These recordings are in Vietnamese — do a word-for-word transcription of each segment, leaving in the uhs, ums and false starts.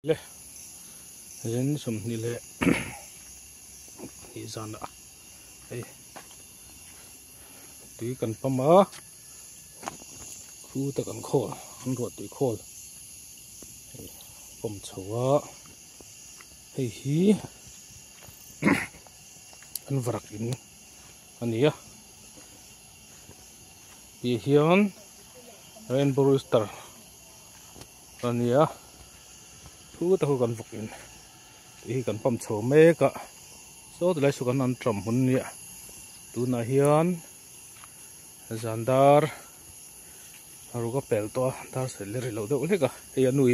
le ren som ni le hi zan a ei tui kan pama khu ta kan khol an ro tui khol pom chawa hei hi an varak in ania pi hian rainbow rooster ania thu ta hu kan vuk in hi kan pam chho me ka so de lai su kan an tram hun nia tu na hian zandar aruga pel to dar se le ri lo de le ka he anui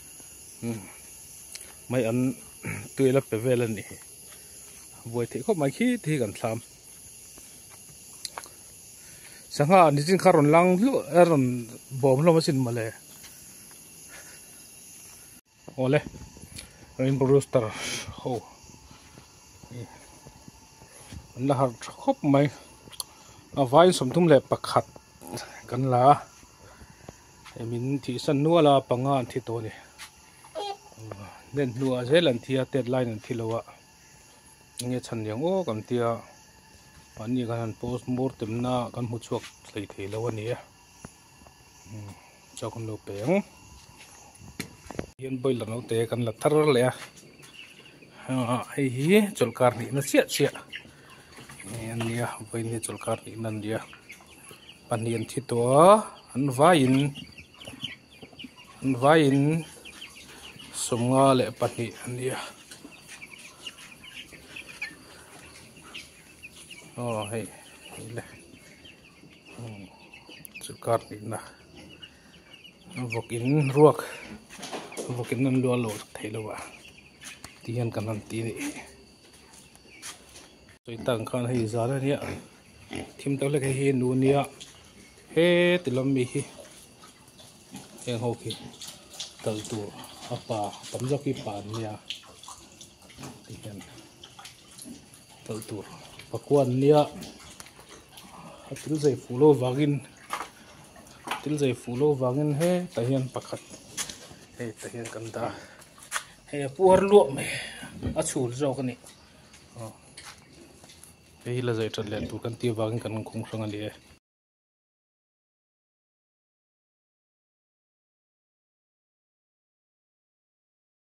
mai an tuila pe vel ani voi thi kho mai khi thi kan thlam sanga ni jin kharon lang lu eron bom lo masin male ole rainbow rooster ho la har khop mai a vai som thum le pakhat kan la emin thi san nuala panga thi to ni nen nuwa zelan thia deadline an thilowa nge chan yang o kam tia ani kan post mortem na kan mu chuak thlei thei lo ani a chakon lo peng hian boiler no te kan la thar le a hei hi cholkar ni na sia sia ania voi ni cholkar ni nan dia panian thi to an vain an vain somnga le pahnih ania oh hei le cholkar ni na vokin ruak vokin nan lo lo theilowa tian kan an ti ni soi tang khan hei zara nia thim to le he nu nia he tilam mi hi eng ho ki tal tu apa pamjoki pa nia tian tal tu pakwan nia atil zai fulo wagin til zai fulo wangin he tahian pakhat he tahian kan da he puar lu me a chul zo ka ni he la zai tran len tu kan ti wangin kan khung sang ani